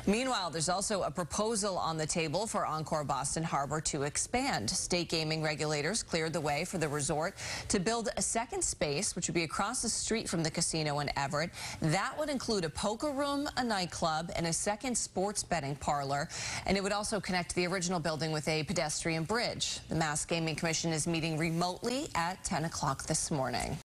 Meanwhile, there's also a proposal on the table for Encore Boston Harbor to expand. State gaming regulators cleared the way for the resort to build a second space, which would be across the street from the casino in Everett. That would include a poker room, a nightclub, and a second sports betting parlor. And it would also connect the original building with a pedestrian bridge. The Mass Gaming Commission is meeting remotely at 10 o'clock this morning.